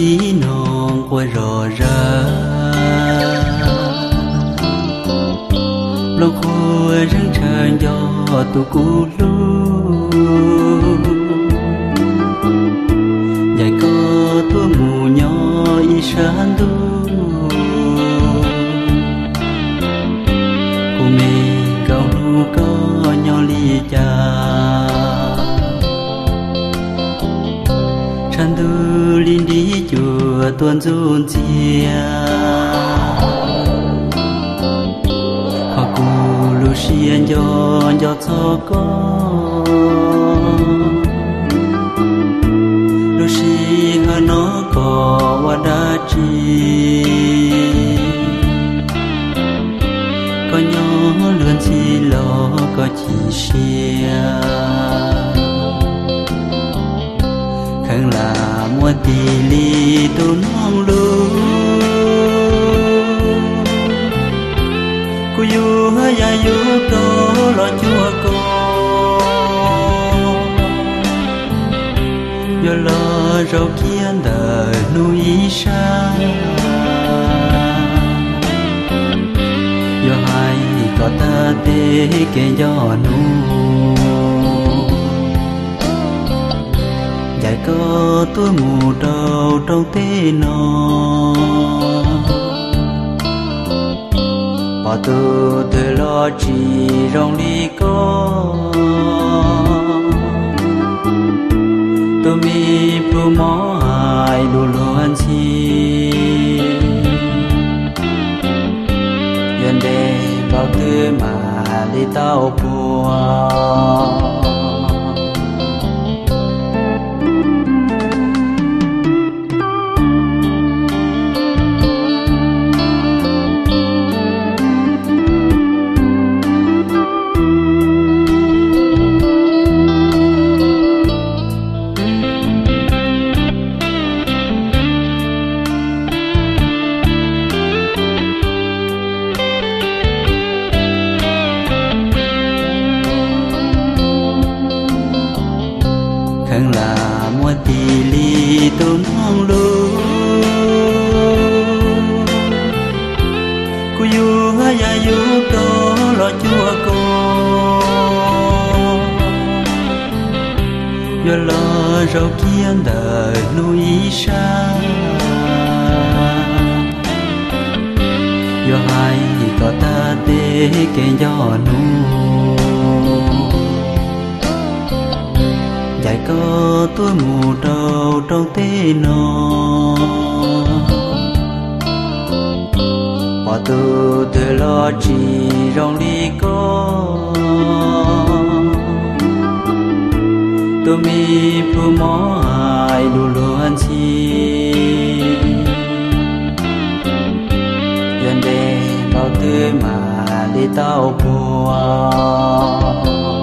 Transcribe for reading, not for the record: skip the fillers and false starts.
tí non quay rò ra lâu khôi răng tràn gió tu cú lu dạy có tua mù nhỏ y sáng du cô mê cao lu có nhỏ ly cha chan du linh đi chùa tuần dun chia họ cu lu xiên gió gió cho có lu xi hà nó có qua đá chi có nhỏ lươn chi lo có chỉ xia khang là mua tì li tu nong lu cu yu ha ya yu to lo chua co yo lo rau kiên đời núi xa yo hai có ta tê kê gió nu dạy có tuổi mù đầu trong tê nó bỏ tu từ lo chỉ rong đi có tôi mi phu mó ai đủ luôn chi duyên đề bao tư mà đi tao buồn khang là mua tì li tu nong lu cu yu ha ya yu to lo chua co yo lo rau kiên đời núi xa yo hai có ta tê kê gió nu dạy có tuổi mù đầu trong tê nó bỏ tu từ lo chỉ rong đi có tôi mi phu mó ai đủ luôn chi duyên đề bao tư mà đi tao buồn